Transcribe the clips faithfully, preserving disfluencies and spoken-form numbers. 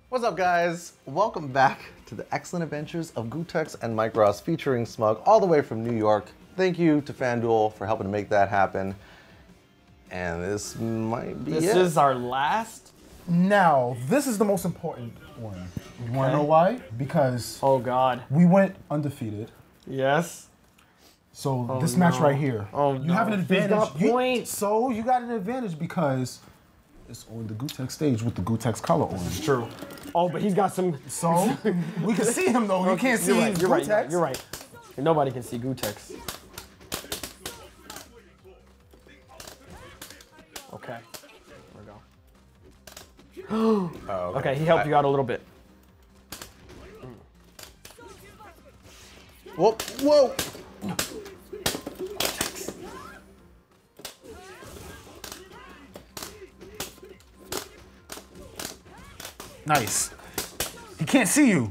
What's up, guys? Welcome back to the excellent adventures of Gootecks and Mike Ross featuring Smug all the way from New York. Thank you to FanDuel for helping to make that happen. And this might be This it. is our last? Now, this is the most important one. You want to know why? Because Oh, God. we went undefeated. Yes. So Oh, this match no. right here, Oh, you no. have an He's advantage. got You- points. so you got an advantage because it's on the Gootecks stage with the Gootecks color on. True. Oh, but he's got some... So we can see him though. You can't see you're right, his you're right, Gootecks. you're right. Nobody can see Gootecks. Okay. There we go. Oh, okay. Okay, he helped I- you out a little bit. Whoa, whoa! Nice. He can't see you.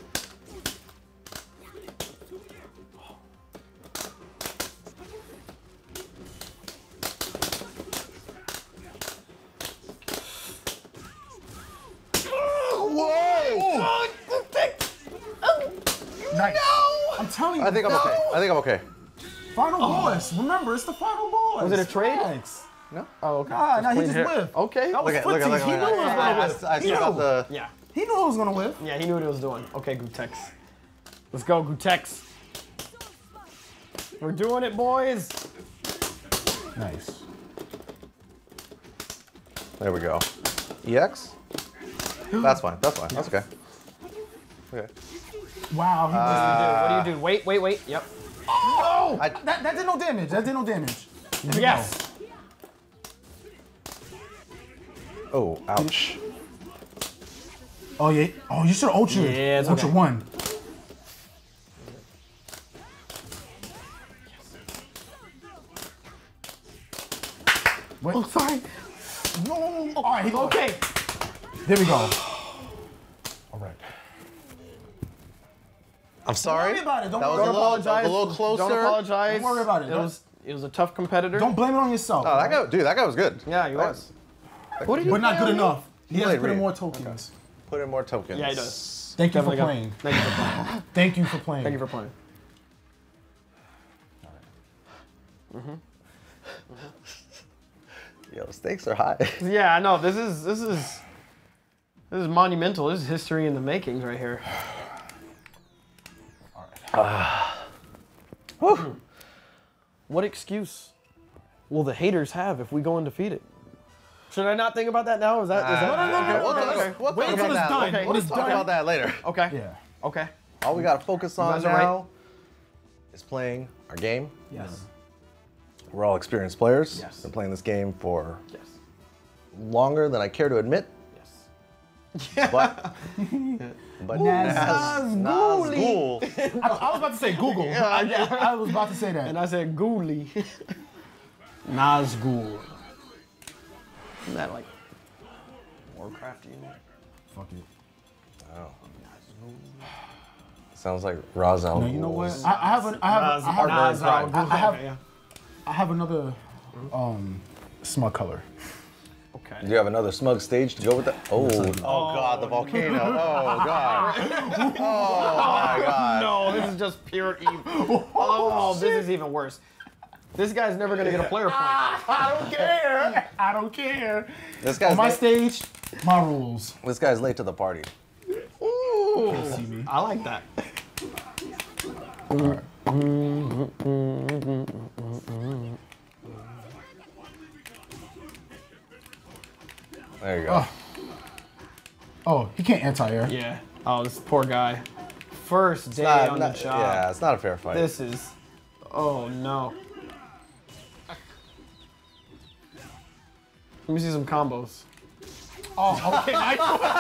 Whoa! Nice. I'm telling you. I think I'm okay. I think I'm okay. Final boss. Remember, it's the final boss. Was it a trade? Thanks. No? Oh, okay. Nah, nah, he clean just hair. whiffed. Okay. That was Look at, look at, look at, footsies. He look knew it was at. gonna I, whiff. I, I He still got knew. the. Yeah. He knew it was gonna whiff. Yeah, he knew what he was doing. Okay, Gootecks. Let's go, Gootecks. We're doing it, boys. Nice. There we go. E X? That's fine. That's fine. That's okay. Okay. Wow. He What just, do you do? What do you do? Wait, wait, wait. Yep. oh! I- that, that did no damage. That did no damage. There we Yes. Oh, ouch. go. Oh yeah. Oh, you should have ultra. Yeah, it's ultra okay. one. Wait. Oh, sorry. No. All right. He goes. Okay. There we go. All right. I'm sorry. worry about it. Don't that was worry a little, apologize. that was a little closer. Don't apologize. Don't worry about it. It was it was a tough competitor. Don't blame it on yourself. Oh, that guy, dude, that guy was good. Yeah, he was. What did he But not play good on? enough. He has to played put in Reed. more tokens. Put in more tokens. Yeah, he does. Thank you for Definitely got- playing. Thank you for playing. Thank you for playing. Thank you for playing. Yo, stakes are high. Yeah, I know. This is this is this is monumental. This is history in the makings right here. Whew. What excuse will the haters have if we go undefeated? Should I not think about that now? Is that is that Uh, okay, we'll okay, talk- okay. we'll Wait talk until about it's that. done. Okay, When we'll it's talk done. about that later. Okay. Yeah. Okay. All we gotta focus on guys are right. now is playing our game. Yes. We're all experienced players. Yes. Been playing this game for Yes. longer than I care to admit. Yes. But but Naz- Naz- Nazgul. Nazgul. I, I was about to say Google. I, I was about to say that. And I said Ghoulie. Nazgul. Isn't that like Warcraft? You know? Fuck it. Sounds like Ra's al No, you know what? Ghul's- I, I have an, I have, I have, Naz- I, I have, yeah. I have another um, smug color. Okay. Do you have another smug stage to go with that? Oh, oh God, the volcano. Oh God. Oh my God. No, this is just pure evil. Oh, this is even worse. This guy's never gonna get a player point. I don't care. I don't care. This guy's On my late, stage, my rules. this guy's late to the party. Ooh, See me. I like that. There you go. Oh, he can't anti-air. Yeah. Oh, this poor guy. First day Not- on not- the job. yeah, it's not a fair fight. This is. Oh no. Let me see some combos. Oh, okay. Nice.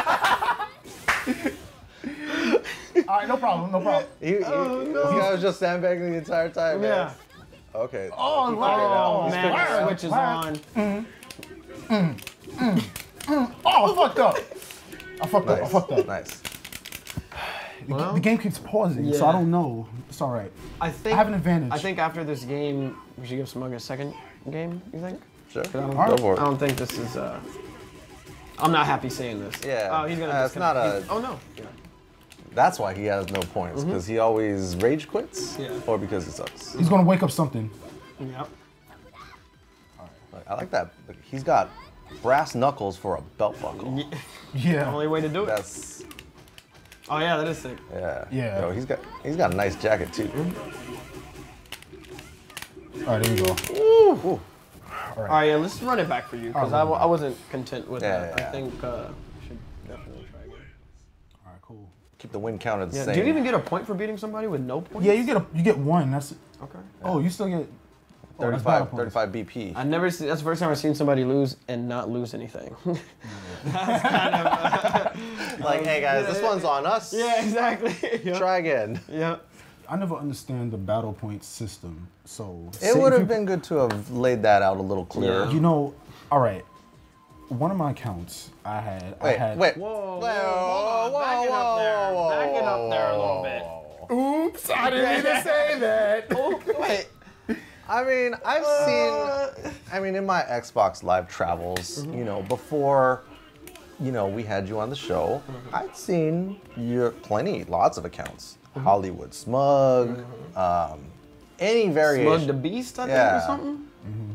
All right, no problem, no problem. He, he, Oh, This guy was just sandbagging the entire time. man. Yeah. Okay. Oh, Keep wow. figuring it out. Oh man, He's the figuring switch is out. on. Oh, I fucked up. I fucked up. I Nice. fucked up. Nice. The, Well, the game keeps pausing, so yeah. I don't know. It's all right. I think I have an advantage. I think after this game, we should give Smug a second game. You think? Sure. I don't, Go for I it. don't think this is. Uh, I'm not happy saying this. Yeah. Oh, he's gonna. Uh, it's not disconnect. a- He's- Oh no. That's why he has no points, because he always rage quits, Yeah. or because he sucks. He's gonna wake up something. Yep. Like, I like that. Like, he's got brass knuckles for a belt buckle. Yeah. Only way to do it. That's Oh yeah, that is sick. yeah. Yeah. Yo, he's got he's got a nice jacket too. All right, there you go. Ooh. All right, yeah, let's run it back for you because I, I'll run it w- I back. wasn't content with Yeah, that. yeah. I think uh, we should definitely try again. All right, cool. Keep the win counted the Yeah. same. Do you even get a point for beating somebody with no points? Yeah, you get a you get one. That's Okay. oh, you still get oh, that's battle thirty-five, points. thirty-five B P. I never see. That's the first time I've seen somebody lose and not lose anything. Like, hey guys, this one's on us. yeah, exactly. yeah. Try again. Yeah. I never understand the battle point system. So It say would if have you- been good to have laid that out a little clearer. Yeah. You know, all right. One of my accounts, I had. I Wait, had, wait. Whoa, Whoa, whoa, hold on. Back it up there. whoa, Back it up there a little bit. Oops! I didn't mean to say that. Oh, wait. I mean, I've seen. I mean, in my Xbox Live travels, you know, before, you know, we had you on the show, I'd seen your plenty, lots of accounts. Hollywood Smug, um, any variation. Smug the Beast, I Yeah. think, or something.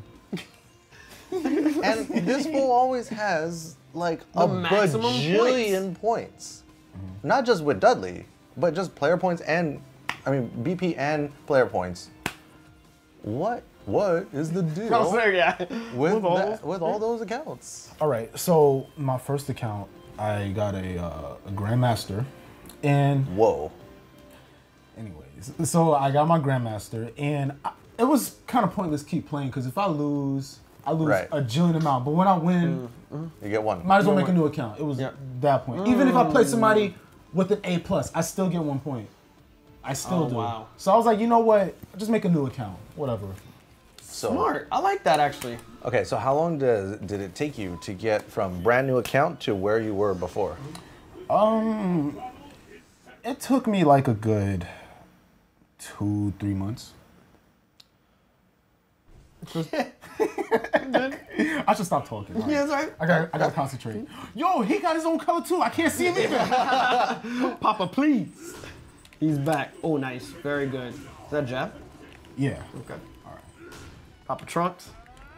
And this fool always has like The a maximum bajillion points. Not just with Dudley, but just player points and, I mean, B P and player points. What? What is the deal I was there, yeah. with, With all that- with all those accounts? All right. So my first account, I got a, uh, a Grandmaster, and Whoa. anyways, so I got my Grandmaster, and I, it was kind of pointless to keep playing because if I lose, I lose Right. a jillion amount. But when I win, You get one. might as well You make a win. new account. It was Yeah. that point. Even if I play somebody with an A plus, I still get one point. I still Oh, do. wow. So I was like, you know what? Just make a new account. Whatever. So, Smart. I like that, actually. okay, so how long does, did it take you to get from brand new account to where you were before? Um, it took me like a good two, three months. I should stop talking. All right. Yeah, sorry. I got, I got to concentrate. Yo, he got his own color too. I can't see him either. Papa, please. He's back. Oh, nice. Very good. Is that Jeff? Yeah. Okay. All right. Papa Trunks.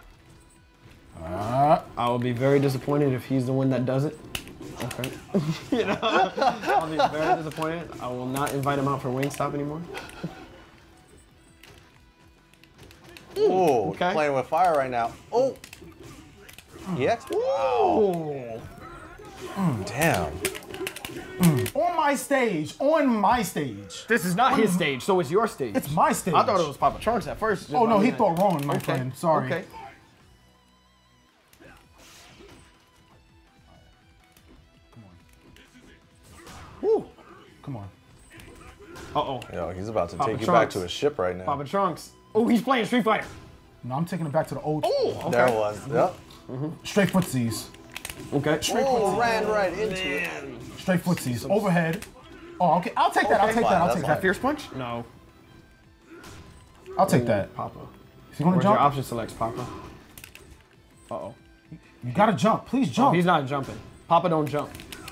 Uh, I will be very disappointed if he's the one that does it. Okay. you know, I'll be very disappointed. I will not invite him out for Wingstop anymore. Oh, okay. playing with fire right now. Oh. E X? Oh. Damn. on my stage. On my stage. This is not his stage, so it's your stage. It's my stage. I thought it was Papa Trunks at first. just Oh no, by he looking thought at- wrong, my Okay. friend. Sorry. Okay. Woo. Come on. Uh oh. Yo, he's about to Papa take you back Trunks. to a ship right now. Papa Trunks. Oh, he's playing Street Fighter. No, I'm taking it back to the old. Oh, okay. There it was. Yep. Straight footsies. Okay. Oh, ran right into it. Straight footsies. Overhead. Oh, okay. I'll take that. I'll Okay. take Fine, that. I'll that's take fine. that. Fierce punch? No. I'll take that. Papa. If you want Where's to your jump, option selects, Papa? Uh oh. you gotta jump. Please jump. He's not jumping. Papa don't jump.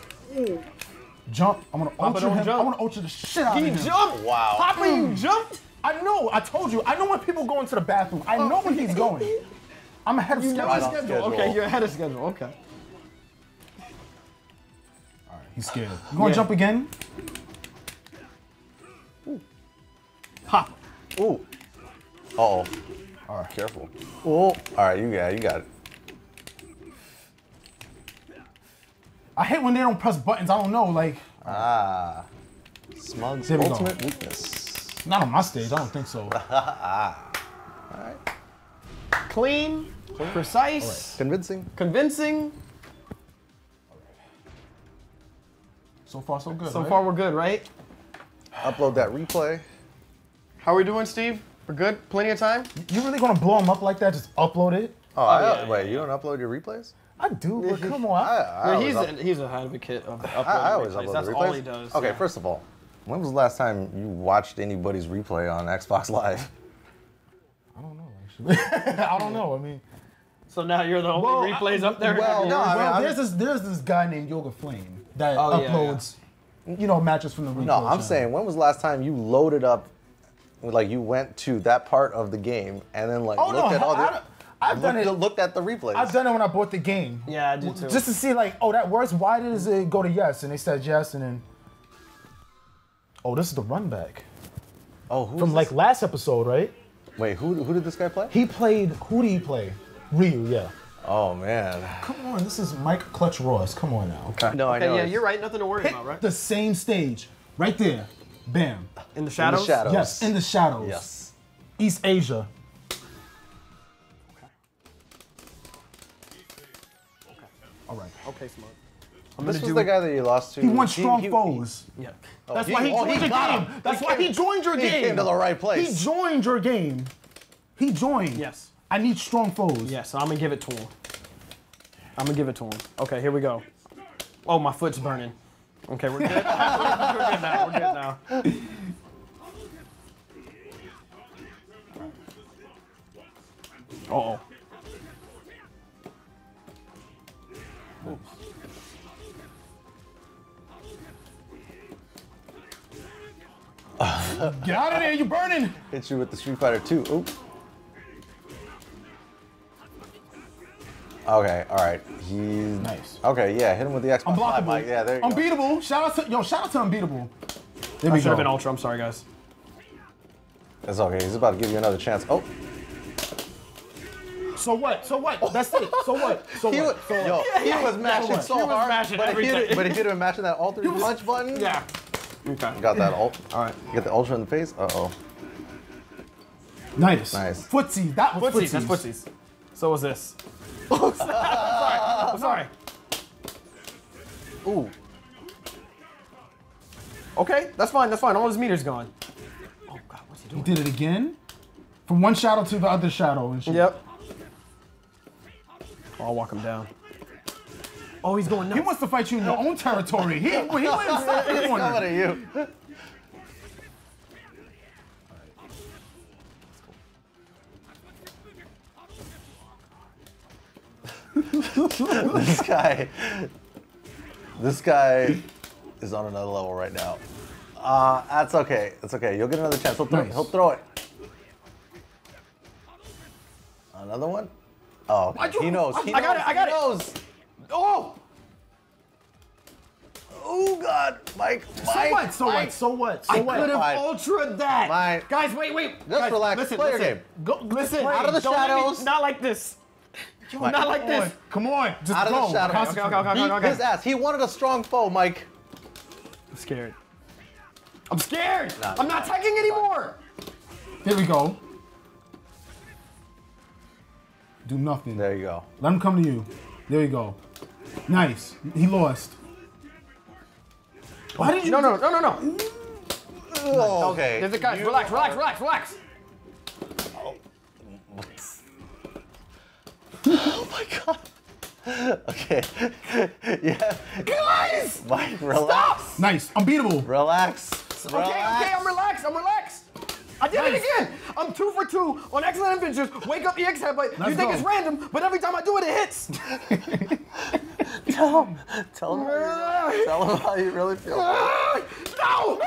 Jump. I'm gonna Papa ultra don't him. jump. I'm gonna ultra the shit out He of him. jumped. Wow. Papa, you jumped. I know. I told you. I know when people go into the bathroom. I know when he's going. I'm ahead of You schedule. know Right on schedule. schedule. Okay, you're ahead of schedule. Okay. All right, he's scared. You gonna Yeah. jump again? Papa. Ooh. Uh oh. All right. Careful. Oh. All right, you got it. You got it. I hate when they don't press buttons. I don't know. Like, Ah. Smug's There we go. ultimate weakness. not on my stage. I don't think so. All right. Clean, precise, Convincing. convincing. So far, so good. So right? far, we're good, right? Upload that replay. How are we doing, Steve? We're good? Plenty of time? You really gonna blow him up like that? Just upload it? Oh, I, yeah, wait, yeah, you don't upload your replays? I do, but come on. I, I, I, Yeah, always he's, up- a, he's a advocate of uploading I, I always replays. upload That's the replays. all he does. Okay, yeah. first of all, when was the last time you watched anybody's replay on Xbox Live? I don't know, actually. I don't know. I mean, So now you're the only Well, replays up there. well, no, I mean, well, I'm- there's this there's this guy named Yoga Flame that Oh, yeah, uploads, you know, matches from the replay No, I'm channel. saying, when was the last time you loaded up, like you went to that part of the game and then like Oh, looked no, at all I- the, I- I've done looked, it. looked at the replays? I've done it when I bought the game. Yeah, I do too. Just to see like, oh, that works. Why does it go to yes? And they said yes, and then, oh, this is the run back Oh, who from like last episode, right? Wait, who who did this guy play? He played. Who did he play? Ryu, yeah. Oh man. Come on, this is Mike Clutch Ross. Come on now. Okay. No, I Okay, know. yeah, it's- you're right. Nothing to worry Hit about, right? the same stage, right there. Bam. In the shadows. shadows. Yes, in the shadows. Yes. East Asia. All right. Okay, smart. I'm This gonna was do the guy that you lost to. He wants strong he- foes. Yeah. That's he- why he oh, joined he your got game. him. That's He why came- he joined your he game. came to the right place. He joined your game. He joined. Yes. I need strong foes. Yeah, so I'm gonna give it to him. I'm gonna give it to him. Okay, here we go. Oh, my foot's burning. Okay, we're good. we're good now. We're good now. Uh oh. Get out of there, you're burning. Hit you with the Street Fighter two. Oop. Okay, all right. He's Nice. Okay, yeah, hit him with the Xbox Live, Unblockable. Mike. Yeah, there you go. Unbeatable. Shout out to yo. Shout out to Unbeatable. There I we should have go. been ultra. I'm sorry, guys. It's okay. He's about to give you another chance. Oh, So what? So what? That's it. So what? So he was, what? So yo, what? he was mashing what? so He was hard, mashing but, he everything. did, but he did him mashing that alternate punch button. Yeah. Okay. Got that ult. All right. You get the ultra in the face. Uh oh. Nice. Nice. Footsie. That was Footsies. That's footsies. footsies. So was this. I'm sorry. I'm sorry. Ooh. Okay, that's fine. That's fine. All his meter's gone. Oh God, what's he He doing? did it again. From one shadow to the other shadow and shit. Yep. Oh, I'll walk him down. Oh, he's going He nuts. wants to fight you in your own territory. He, he went inside the Coming corner. at you. This guy, this guy is on another level right now. Uh, that's okay. That's okay. You'll get another chance. He'll throw, Nice. he'll throw it. Another one? Oh, Why'd you- he knows. He I got knows, it, I got he it. knows. Oh! Oh God, Mike, So Mike, what? So Mike. what? So what? So I what? could have Fine. ultra that. Fine. Guys, wait, wait. Just Guys, relax. Listen, Play your listen. game. Go, Listen. Out of the don't let me- shadows. Not like this. Mike. Not like Come on. this. Come on. Just Out of go. the shadows. Concentrate. Okay, okay, okay, Beat okay, okay. his ass. He wanted a strong foe, Mike. I'm scared. I'm scared. Nah, I'm not tagging anymore. Here we go. Do nothing. There you go. Let him come to you. There you go. Nice. He lost. Why did you? No, no, no, no, no. Oh, okay. There's the guys. You Relax, relax, are- relax, relax. Oh my God. Okay. Yeah. Guys! Mike, relax. Nice. Unbeatable. Relax. Okay, okay, I'm relaxed. I'm relaxed. I did Nice. it again. I'm two for two on Excellent Adventures. Wake up E X headbutt. You Let's think go. it's random, but every time I do it, it hits. Tell him. Tell him. How you, tell him how you really feel. Ah, no!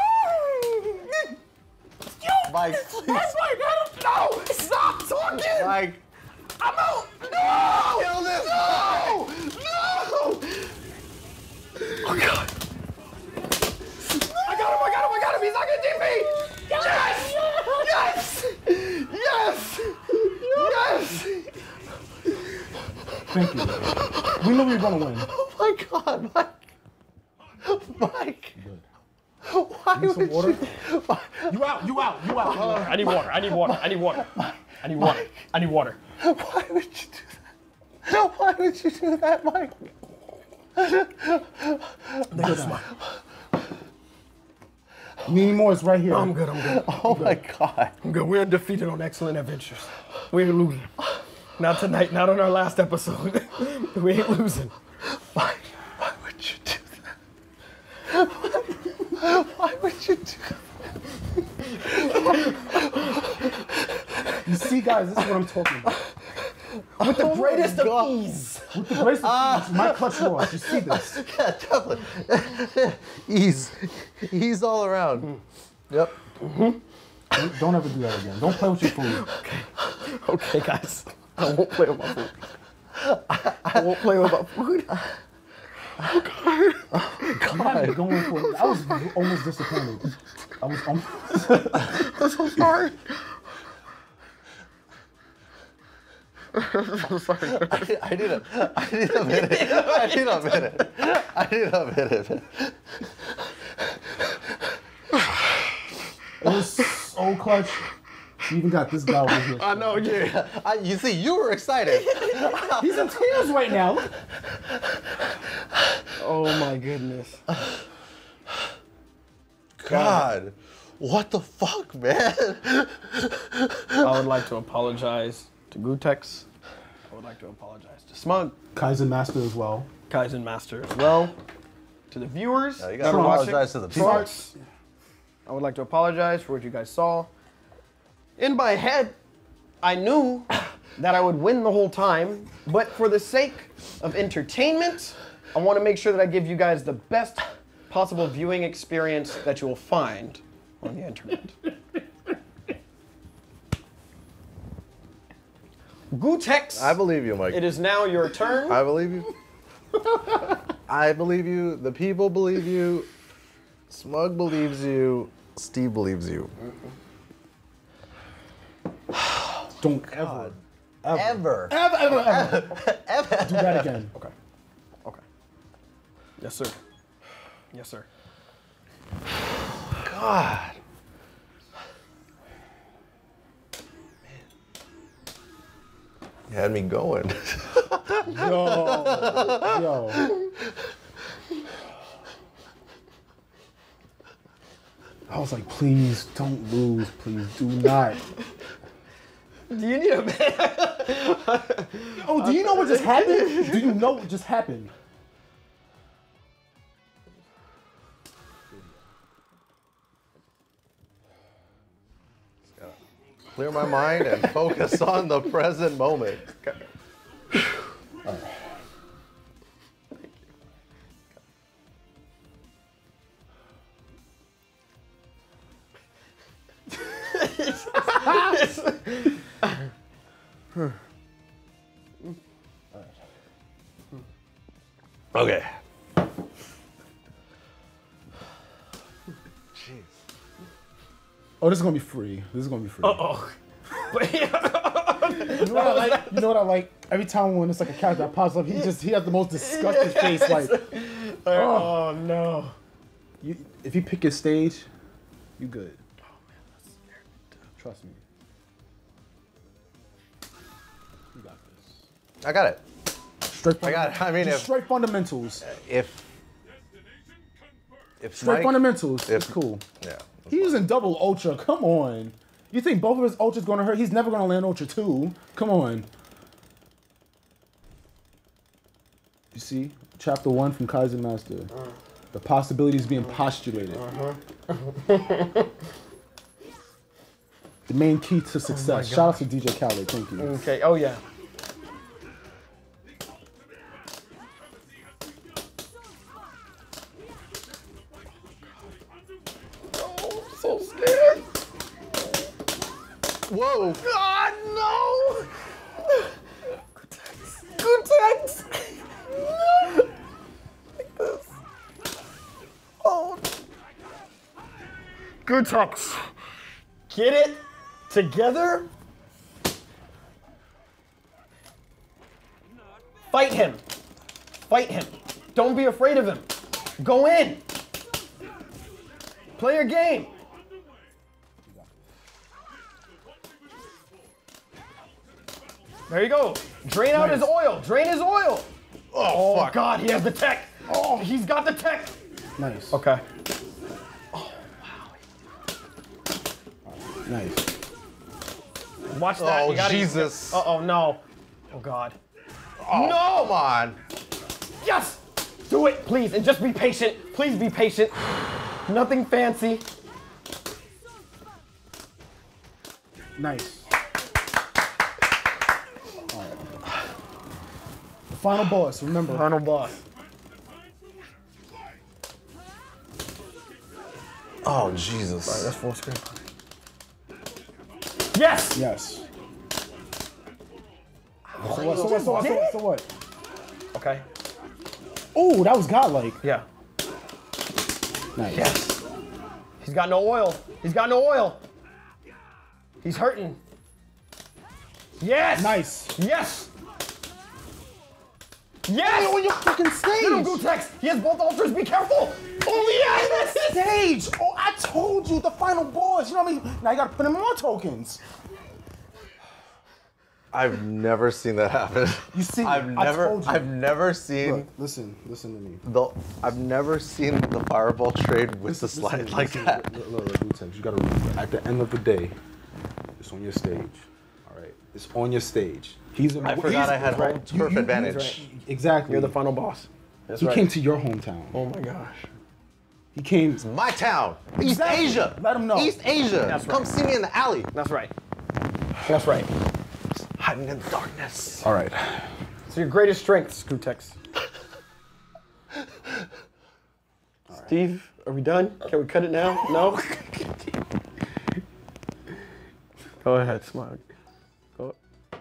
Mike, please. That's my God. No! Stop talking! Mike. I'm out! No! Kill this No! No! Oh God! I got him! I got him! I got him! He's not gonna D P! Yes! Yes! Yes! Yes! Thank you. We knew we were gonna win. Oh my God, Mike. Mike. Why Need some would water? you? Why, You out. You out. You out. I need water. I need water. I need water. I need water. I need water. why would you do that? Why would you do that, Mike? Need more? It's right here. I'm good. I'm good. Oh my God. I'm good. We're undefeated on Excellent Adventures. We ain't losing. Not tonight. Not on our last episode. We ain't losing. Why, why would you do that? Why would you do that? You see, guys, this is what I'm talking about. With the greatest of God. ease. With the grace of ease, my clutch loss. You see this? Yeah, definitely. Ease. Ease all around. Yep. Don't- Don't ever do that again. Don't play with your food. Okay, guys. I won't play with my food. I won't play with my food. You had me going for it. I was almost disappointed. I was almost. I'm so sorry. I'm so sorry. I, I need a, I need a minute. I need a minute. I need a minute. It was so clutch. You even got this guy over here. I know, yeah. I, you see, you were excited. He's in tears right now. Oh my goodness. God, what the fuck, man? I would like to apologize to Gutex. I would like to apologize to Smug, Kaizen Master as well. Kaizen Master as well. To the viewers. No, you that gotta are watching. apologize to the people. Trunks. I would like to apologize for what you guys saw. In my head, I knew that I would win the whole time, but for the sake of entertainment, I want to make sure that I give you guys the best possible viewing experience that you will find on the internet. Gutex, I believe you, Mike. it is now your turn. I believe you. I believe you. The people believe you. Smug believes you. Steve believes you. Don't ever, ever, Ever. ever, ever, ever, ever do that again. Okay. Okay. Yes, sir. Yes, sir. God. You had me going. Yo, yo. I was like, please don't lose. Please do not. Do you need a man? Oh, do you know what just happened? Do you know what just happened? Clear my mind and focus on the present moment. Okay. Jeez. Oh, this is gonna be free. This is gonna be free. Oh. But You know what I like? You know what I like? Every time when it's like a character that pops up, he just he has the most disgusted face. Like, oh no. you, if you pick your stage, you good. Oh man, that's scary. Trust me. You got this. I got it. Straight. I got it. I mean, just if straight fundamentals. if if Straight Mike, fundamentals. if- It's cool. yeah. He's using double ultra. Come on. You think both of his ultras gonna hurt? He's never gonna land ultra two. Come on. You see, chapter one from Kaizen Master. The possibilities being postulated. The main key to success. Shout out to D J Khaled. Thank you. Okay. Oh yeah. Oh, I'm so scared. Whoa. God no. Gutex. No. Like this. Oh. Gutex. Get it together. Fight him. Fight him. Don't be afraid of him. Go in. Play your game. There you go. Drain out his oil. Drain his oil. Oh, Oh fuck. God, he has the tech. Oh, he's got the tech. Nice. Okay. Nice. Watch that. Oh, You gotta- Jesus. Uh oh no. Oh God. Oh, No! Come on. Yes! Do it, please, and just be patient. Please be patient. Nothing fancy. Nice. final boss, remember. Final boss. Oh, Jesus. All right, that's full screen. Yes! Yes. So what, so what, so what, so what, so what? Okay. Oh, that was godlike. Yeah. Nice. Yes. He's got no oil. He's got no oil. He's hurting. Yes! Nice. Yes! Yes! On your fucking stage. Little Gootecks, he has both ultras, be careful! Oh yes! Stage. Oh, I told you the final boss. You know what I mean? Now you gotta put in more tokens. I've never seen that happen. You see, I've I never, told you. I've never seen Look, listen, listen to me. the, I've never seen the fireball trade with the Listen, slide listen, like listen, that. Look, look, look, Gootecks, you gotta remember, at the end of the day, it's on your stage. All right, it's on your stage. He's. I forgot I had home right. turf You- you- advantage. right. Exactly. You're the final boss. That's He right. came to your hometown. Oh my gosh. He came. My town, East Exactly. Asia. Let 'em know. East Asia. That's Come right. see me in the alley. That's right. That's right. Hiding in the darkness. All right. So your greatest strengths, Gootecks. Steve, are we done? Can we cut it now? No? Go ahead, Smug. Go.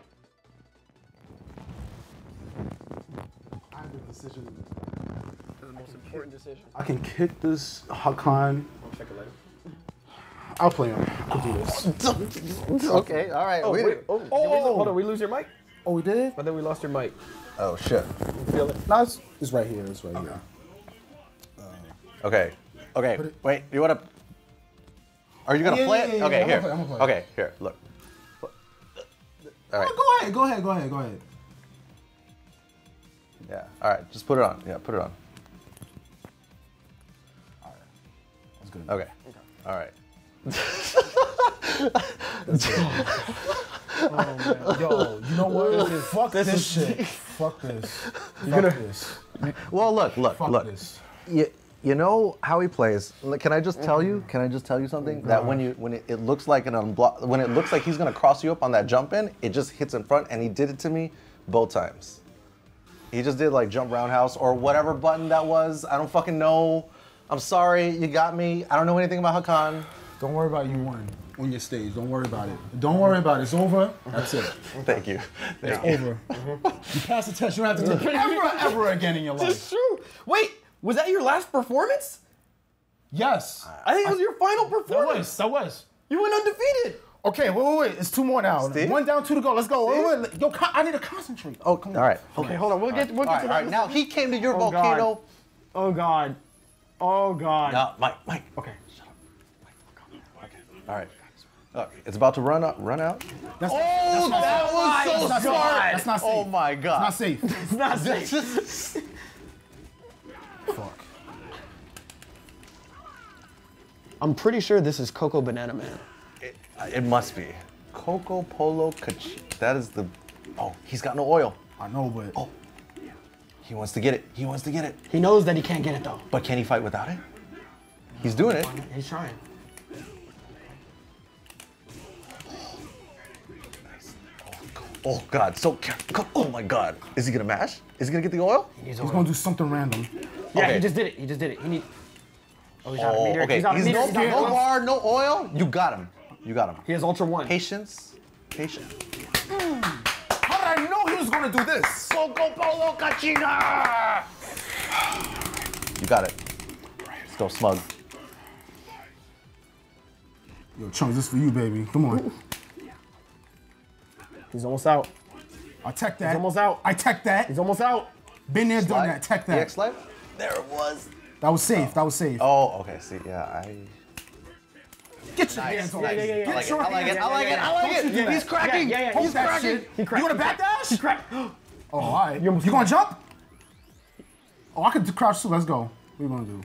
I have a decision. The most important decision. I can kick this Hakan. I'll check it later. I'll play him. I'll do this. Okay, all right. Oh, we- wait. Oh, did we, lo- hold on. We lose your mic? Oh, we did? I think we lost your mic. Oh, shit. You feel it? No, it's, it's right here. It's right here. Okay. Okay. Put it- Wait. You want to? Are you gonna Yeah, play yeah, it? yeah, yeah, Okay. I'm Here. gonna play, I'm gonna play. Okay. Here. Look. All right. Go ahead. Go ahead. Go ahead. Go ahead. Yeah. All right. Just put it on. Yeah. Put it on. That's good. Okay. All right. Yo, you know what? Fuck this, shit. Fuck this. Fuck this. Well, look. Look. Fuck look. this. You, you know how he plays. Like, Can I just tell Mm-hmm. you? Can I just tell you something? Oh, that when you when it, it looks like an unblock, when it looks like he's gonna cross you up on that jump in, it just hits in front, and he did it to me both times. He just did like jump roundhouse or whatever button that was. I don't fucking know. I'm sorry, you got me. I don't know anything about Hakan. Don't worry about it, you won on your stage. Don't worry about it. Don't worry about it. It's over. That's it. Thank you. Thank It's you. over. You pass the test. You don't have to do it ever, ever again in your This life. is true. Wait, was that your last performance? Yes. I think it was your final That performance. was. That was. You went undefeated. Okay, wait, wait, wait. It's two more now. Steve? One down, two to go. Let's go. Wait, wait. Yo, con- I need to concentrate. Oh, all right. Okay, hold on. We'll get, we'll All get right, to all that. right. Now he came to your Oh, God. volcano. Oh God. Oh God. No, Mike, Mike. Okay. All right. Look, it's about to run up, run out. That's, Oh, not that safe. was so That's not safe. smart. That's not safe. Oh my It's god. not safe. It's not safe. Fuck. I'm pretty sure this is Coco Banana Man. It, it must be. Coco Polo Cachi. That is the. Oh, he's got no oil. I know, but Oh, he wants to get it. He wants to get it. He knows that he can't get it though. But can he fight without it? He's doing it. He's trying. Oh god, so careful. Oh my god. Is he gonna mash? Is he gonna get the oil? He's, he's gonna do something random. Yeah, Okay. he just did it. He just did it. He need. Oh, he's out of Oh, meter. okay. He's out of He's meter. no, He's out of no meter. bar, no oil. You got him. You got him. He has Ultra One. Patience. Patience. How did I know he was gonna do this? Coco Polo Cachina! You got it. Still smug. Yo, Chunks, this for you, baby. Come on. He's almost out. I tech that. He's almost out. I tech that. He's almost out. Been there, done Slide. that. Tech The X that. slide? There it was. That was safe. That was safe. Oh, okay. See, yeah, I. Get your hands on Yeah, it. yeah, yeah, yeah. I like Get it. your I like it. hands I like it. I like Don't you it. do that. He's cracking. Yeah, yeah, yeah. Hold He's that cracking. shit. He cracked. You want He to back cracked. dash? He cracked. Oh, all right. You almost- You gonna jump? Oh, I could crouch too. Let's go. What are you gonna do?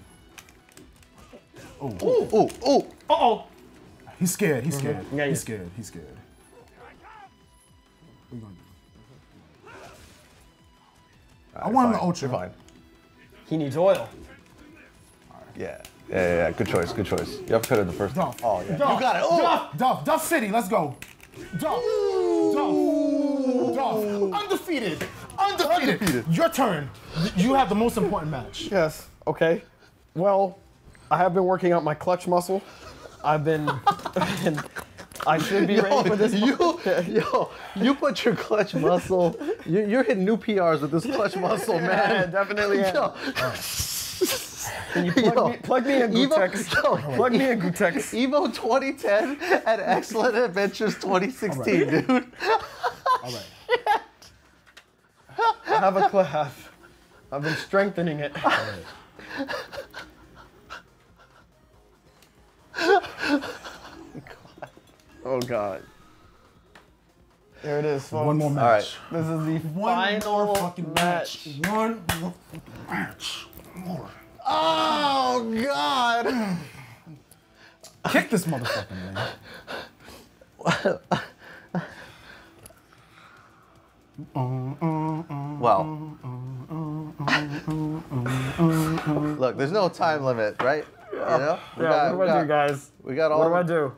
Oh, Ooh, ooh, ooh. Uh oh. he's scared. He's scared. Yeah, yeah. He's scared. He's scared. What are you gonna do? I want him to ultra. You're fine. He needs oil. Yeah. Yeah, yeah, yeah. Good choice. Good choice. You have to the first. Duff. Oh, yeah. Duff. You got it. Oh. Duff. Duff. Duff City. Let's go. Duff. Duff. Duff. Undefeated. undefeated. Undefeated. Your turn. You have the most important match. Yes. Okay. Well, I have been working out my clutch muscle. I've been. and I should be Yo, ready for this. you, yo, you put your clutch muscle. You're, you're hitting new P Rs with this clutch muscle, man. Yeah, definitely am. Yo, Can you plug, Yo, me, plug me in, Evo- Gutex? yo, Plug me in, Gutex. Evo twenty ten and Excellent Adventures twenty sixteen, dude. All right. I have a clef. I've been strengthening it. All right. Oh God. There it is, folks. One more match. All right. This is the One final more fucking match. match. One more match. More. Oh, God. Kick this motherfucker, man. Well, look, there's no time limit, right? You know? We Yeah, got- what we do I got- do, guys? We got all. What do I do?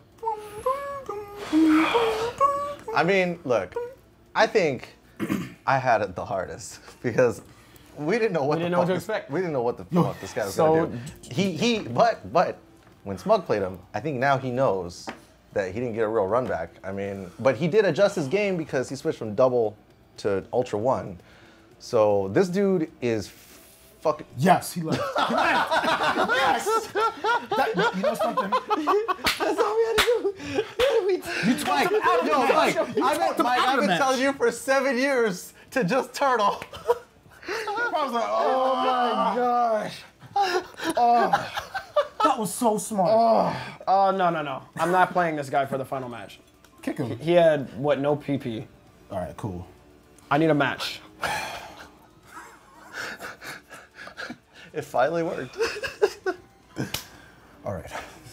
I mean, look, I think I had it the hardest because we didn't know what We the didn't know what fuck to this- expect. We didn't know what the fuck this guy was So- gonna do. He he, but but when Smug played him, I think now he knows that he didn't get a real run back. I mean, but he did adjust his game because he switched from double to ultra one. So this dude is fucking. Yes, he left. He left. Yes. That, you know something? That's all we had to do. You talked him out of the Yo, match. Mike, You I've talked been, him Mike, out I've of the been match. telling you for seven years to just turtle. I was like, oh my gosh. That was so smart. Oh, no, no, no. I'm not playing this guy for the final match. Kick him. He had, what, no P P. All right, cool. I need a match. It finally worked. All right.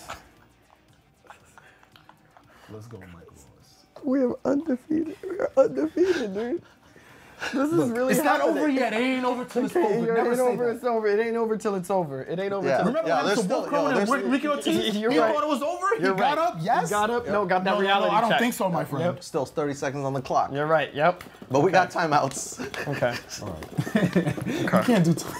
Let's go, Michael Lewis. We are undefeated. We're undefeated, dude. This is really It's not happening. over yet. It ain't over till it's Okay, over. it Never ain't say over, that. it's over. It ain't over till it's over. It ain't over Yeah. till Remember Yeah, when there's Mister still- Wolf yo, Crow there's and still- Ricky Ortiz? You're He right. thought it was over. He You're got right. up. Yes. You got up? No, got that No, no, no, reality I don't check. think so, my friend. Still thirty seconds on the clock. You're right, yep. But we got timeouts. Okay. You can't do. T-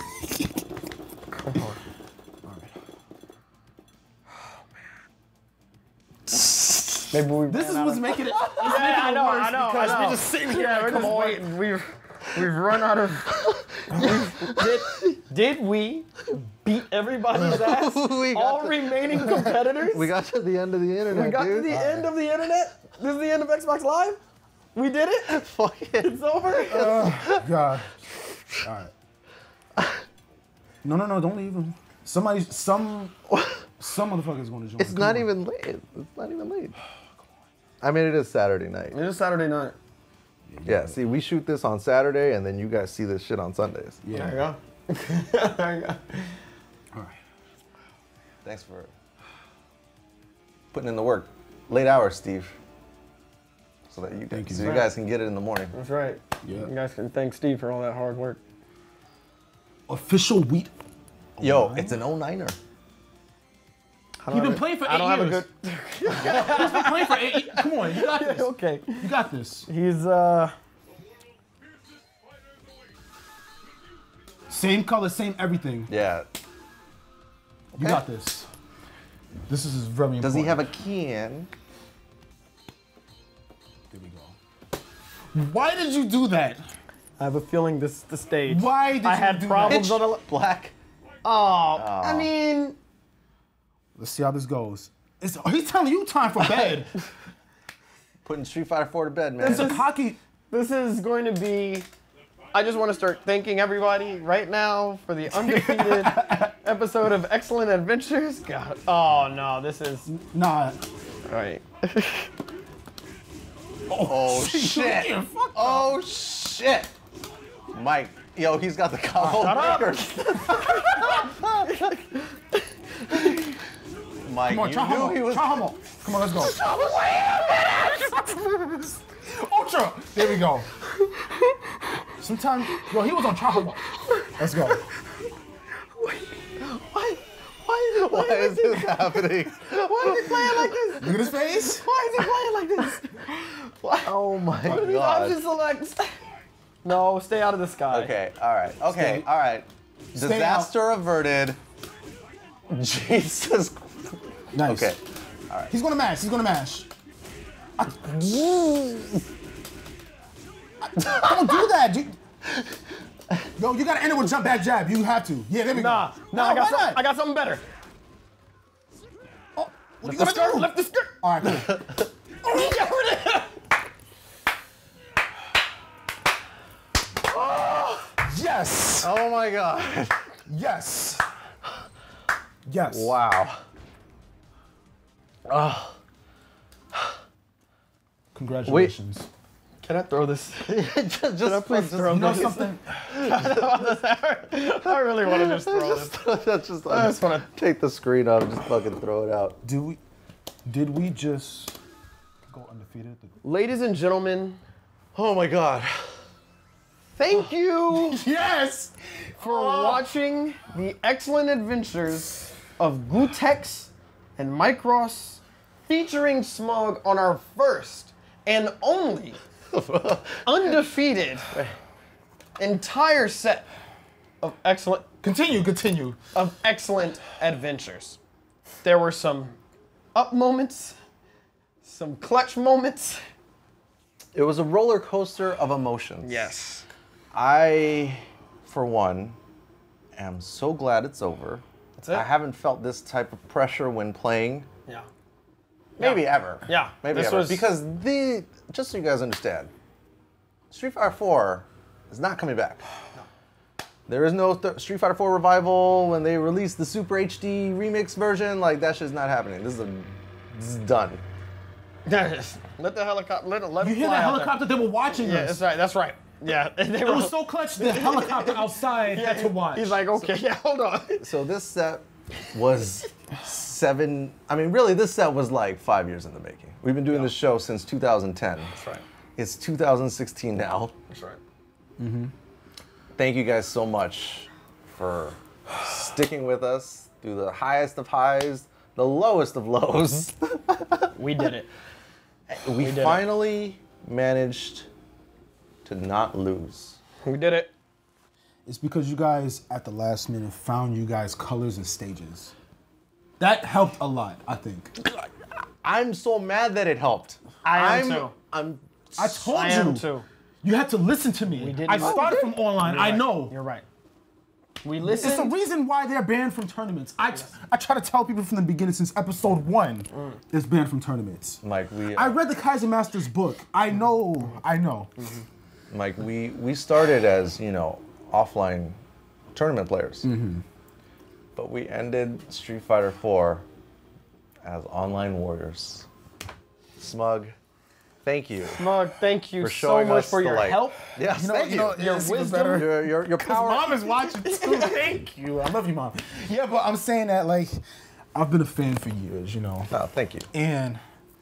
Maybe we this is ran out what's of- making it. Yeah, I know, I know, I because know. we're just sitting here. Yeah, like, we're come just on. waiting. We've, we've run out of... we've- did, did we beat everybody's ass? We got All to- remaining competitors? We got to the end of the internet, We got dude. to the end of the internet? This is the end of Xbox Live? We did it? Fuck it. It's over? God. All right. No, no, no! Don't leave him. Somebody, some, some motherfucker's going to join. It's Come not on. even late. It's not even late. I mean, it is Saturday night. It is Saturday night. Yeah, see, we shoot this on Saturday, and then you guys see this shit on Sundays. Yeah. There you go. There you go. All right. Thanks for putting in the work. Late hours, Steve. So that you, Thank you. so you guys can get it in the morning. That's right. Yeah. You guys can thank Steve for all that hard work. Official wheat. Yo, it's an oh niner. He's been playing for eight I don't have a years. good... He's been playing for eight. Come on, you got this. Okay. You got this. He's, uh... Same color, same everything. Yeah. You got this. This is very important. Does he have a can? There we go. Why did you do that? I have a feeling this is the stage. Why did I you had do problems that? on the... Black. Oh, I mean... Let's see how this goes. It's, he's telling you time for bed. Putting Street Fighter four to bed, man. It's a cocky. This is going to be... I just want to start thanking everybody right now for the undefeated episode of Excellent Adventures. God. Oh, no, this is... Nah. All right. Oh, shit. Yeah, fuck Oh, shit. Mike, yo, he's got the combo breaker. Mike, Come on, you try knew homo. he was... Try homo. Come on, let's go. Ultra. There we go. Sometimes, yo, he was on try homo. Let's go. Why? Why, Why is this happening? why is he playing like this? Look at his face. Why is he playing like this? Oh my What are these god. option selects? No, stay out of the sky. Okay, all right, okay, Stay- all right. stay Disaster averted. Jesus. Nice. Okay. He's gonna mash. He's gonna mash. I- I- Don't do that, dude. Yo, you gotta end it with jump back jab. You have to. Yeah, there we Nah, go. nah, No, I got why some, not? I got something better. Oh, what you The gonna skirt, do? lift the skirt. All right, cool. Get rid of it. Yes. Oh my God. Yes. Yes. Wow. Oh. Congratulations. Can I throw this? just, just, Can I please just, throw You know this? something? I really want to just throw this. just, just, I just wanna- take the screen up, just fucking throw it out. Did we? Did we just go undefeated? Ladies and gentlemen, Oh my God. thank you Yes. for watching the excellent adventures of Gutex and Mike Ross featuring Smug on our first and only undefeated entire set of excellent Continue. Continue. of excellent adventures. There were some up moments, some clutch moments. It was a roller coaster of emotions. Yes. I, for one, am so glad it's over. That's it. I haven't felt this type of pressure when playing. Yeah. Maybe Yeah. ever. Yeah, Maybe this ever. was- Because the, just so you guys understand, Street Fighter four is not coming back. There is no th- Street Fighter four revival when they release the Super H D remix version. Like, that shit's not happening. This is, a, this is done. Let the helicopter, let it, let You it hear fly that out there. helicopter? They were watching Yeah, us. that's right, that's right. Yeah. They It was so clutch. The helicopter outside had to watch. He's like, okay, yeah, hold on. So this set was seven, I mean, really, this set was like five years in the making. We've been doing this show since two thousand ten. That's right. It's two thousand sixteen now. That's right. Thank you guys so much for sticking with us through the highest of highs, the lowest of lows. We did it. we did it. finally managed to not lose. We did it. It's because you guys, at the last minute, found you guys colors and stages. That helped a lot, I think. I'm so mad that it helped. I am I'm, too. I'm I told I you. am too. You had to listen to me. We did I not. started from online. You're I right. know. You're right. We It's the listened. reason why they're banned from tournaments. I, t- I try to tell people from the beginning, since episode one, it's banned from tournaments. Mike, we I read the Kaiser Masters book. I know. I know. Mike, we, we started as, you know, offline tournament players. Mm-hmm. But we ended Street Fighter four as online warriors. Smug, thank you Mug, thank you for so showing much us for the your light. help. Yes, You know- thank you you. know, Your it's even wisdom. better. your, your, your power. Mom is watching too. Thank you. I love you, Mom. Yeah, but I'm saying that, like, I've been a fan for years, you know. No, thank you. And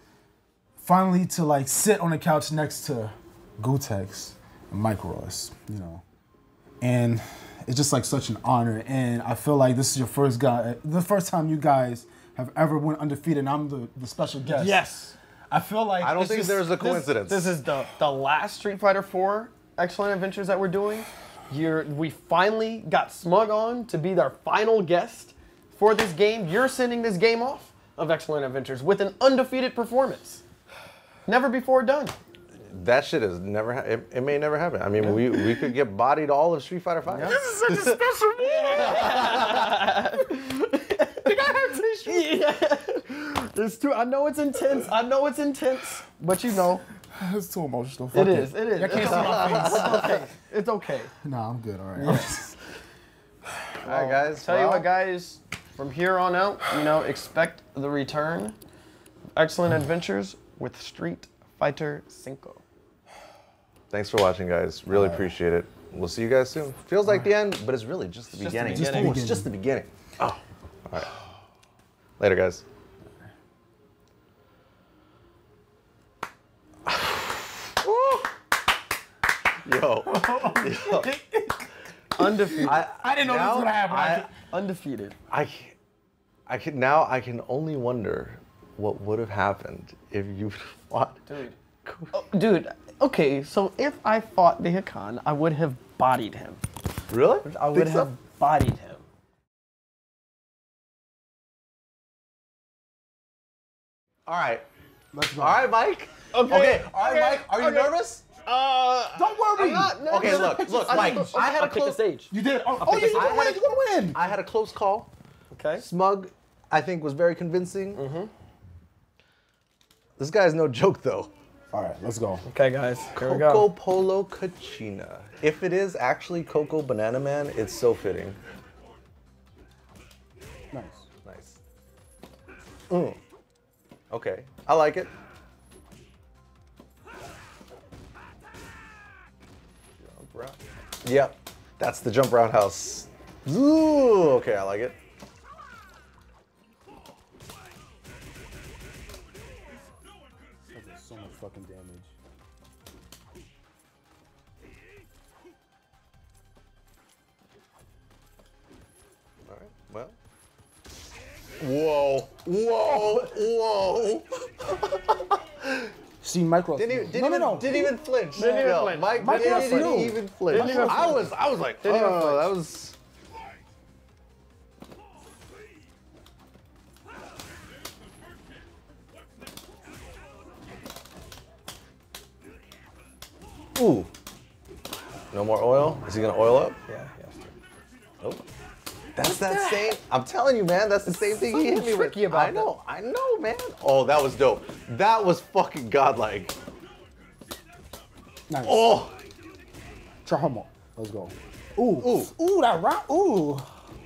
finally to, like, sit on the couch next to Gutex and Mike Ross, you know. And it's just, like, such an honor. And I feel like this is your first guy, the first time you guys have ever went undefeated, and I'm the, the special guest. Yes. I feel like I don't it's think just- there's a This- coincidence. This, is the, the last Street Fighter four Excellent Adventures that we're doing. You're, we finally got Smug on to be our final guest for this game. You're sending this game off of Excellent Adventures with an undefeated performance. Never before done. That shit is never. Ha- it, it may never happen. I mean, we we could get bodied all of Street Fighter five. This is such a special Yeah. It's too, I know it's intense. I know it's intense, but you know, It's too emotional. it is. It is. I can't see my face. It's okay. It's okay. Nah, I'm good. All right. All right, guys. Tell you well, what, guys, from here on out, you know, expect the return of Excellent Adventures with Street Fighter Cinco. Thanks for watching, guys. Really appreciate it. We'll see you guys soon. Feels like the end, but it's really just the just the beginning. beginning. Oh, it's just the beginning. Oh, all right. Later, guys. Yo, yo. Undefeated. I, I didn't know this was gonna happen. I I, could- Undefeated. I, I can now. I can only wonder what would have happened if you fought. Dude. Oh, dude, okay, so if I fought the Hakan, I would have bodied him. Really? I would Think have so? bodied him. All right. Let's go. All right, Mike. Okay. Okay. All right, okay, Mike. Are you okay. nervous? Uh, Don't worry. I'm not, no, Okay, no, look, look, I Mike. just- I had I'll a pick the close. stage. You did. Oh, oh yeah, you're I gonna had win. a- You're gonna win. I had a close call. Okay. Smug, I think, was very convincing. Mm-hmm. This guy's no joke, though. All right, let's go. Okay, guys. Here we Coco go. Polo Kachina. If it is actually Coco Banana Man, it's so fitting. Nice. Nice. Mm. Okay, I like it. Jump round. Yep, that's the jump roundhouse. Ooh, okay, I like it. So much fucking damage. All right, well. Whoa, whoa, whoa. See, Micro. Didn't even, didn't no, even, no, no. didn't even flinch. Didn't even No, flinch. Mike, Mike didn't, Ross didn't knew. even flinch. Didn't even I was, I was like, Didn't even oh, flinch. that was. Ooh. No more oil? Is he gonna oil up? Yeah, yeah. Nope. That's that same. I'm telling you, man. That's the same thing he hit me with. tricky about I know. I know, man. Oh, that was dope. That was fucking godlike. Nice. Oh. Try him on. Let's go. Ooh. Ooh. Ooh, that round. Ooh.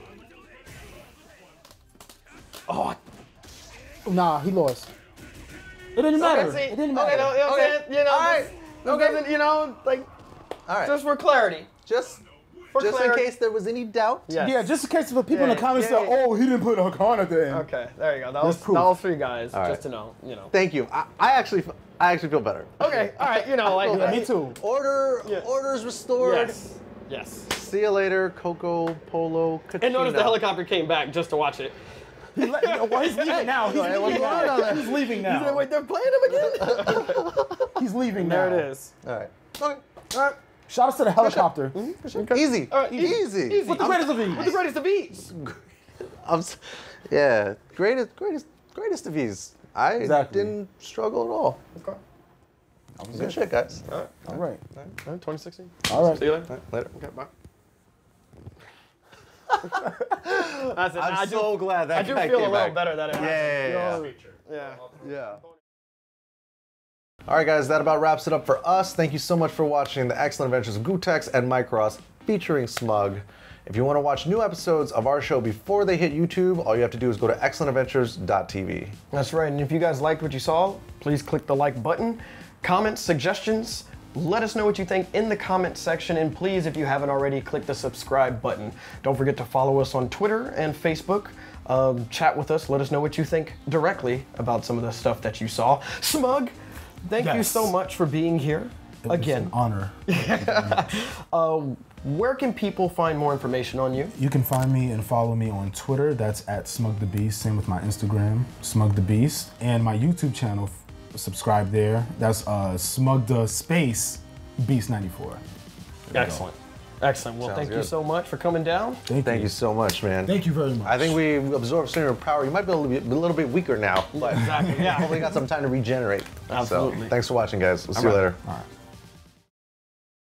Oh. Nah, he lost. It didn't matter. Okay, see, it didn't matter. Okay, no, you know, what I'm Okay. saying? You know, All right. this- this doesn't, you know, like, All right. just for clarity. Just, For just in clarity. case there was any doubt. Yes. Yeah, just in case the people in Yeah, the comments yeah, say, yeah. "Oh, he didn't put a Hakan at the end." Okay, there you go. That There's was, proof. that was for you guys, All just right. to know, you know. Thank you. I, I actually, I actually feel better. Okay, all right, you know, like, feel Yeah, better. me too. Order, Yeah. orders restored. yes, yes. See you later, Coco Polo Kachina. And notice the helicopter came back just to watch it. He let, well, he's leaving now. He's Hey, what's leaving going on now. there? He's leaving He now. said, wait, they're playing him again? He's leaving now. There it is. All right. Okay. All right. Shout out to the helicopter. Easy. All right, easy. Easy. Easy. With the greatest of ease. With the greatest of ease. I'm, s- yeah. Greatest, greatest, greatest of ease. I Exactly. didn't struggle at all. Okay. Good shit, guys. All right. All right. All right, twenty sixteen. All right. See you later. All right, later. Okay, bye. That's it. I'm I do, so glad that I do guy feel a came little back. better that it happened. Yeah, yeah, yeah. Yeah. Yeah. All right, guys, that about wraps it up for us. Thank you so much for watching The Excellent Adventures of Gootecks and Mike Ross featuring Smug. If you want to watch new episodes of our show before they hit YouTube, all you have to do is go to excellent adventures dot t v. That's right. And if you guys liked what you saw, please click the like button. Comments, suggestions, let us know what you think in the comment section. And please, if you haven't already, click the subscribe button. Don't forget to follow us on Twitter and Facebook. Um, chat with us. Let us know what you think directly about some of the stuff that you saw. Smug, thank you Yes. so much for being here. It was Again, an honor. where can people find more information on you? You can find me and follow me on Twitter. That's at Smug the Beast. Same with my Instagram, Smug the Beast, and my YouTube channel. f- Subscribe there. That's uh, Smug the Space Beast ninety-four. Excellent. Excellent. Well, Sounds thank you good. so much for coming down. Thank, Thank you so much, man. Thank you very much. I think we absorbed some of your power. You might be a little bit, a little bit weaker now, but Exactly. Yeah. hopefully you got some time to regenerate. Absolutely. So, thanks for watching, guys. We'll see you later. All right.